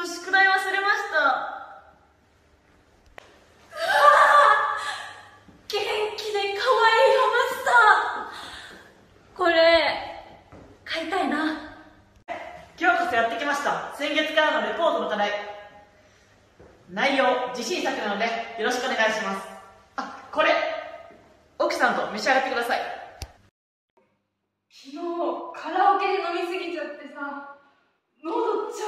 宿題忘れました。元気で可愛いハムスター。これ買いたいな。 今日こそやってきました。先月からのレポートの課題。内容自信作なのでよろしくお願いします。あ、これ奥さんと召し上がってください。 昨日カラオケで飲みすぎちゃってさ、喉ちゃ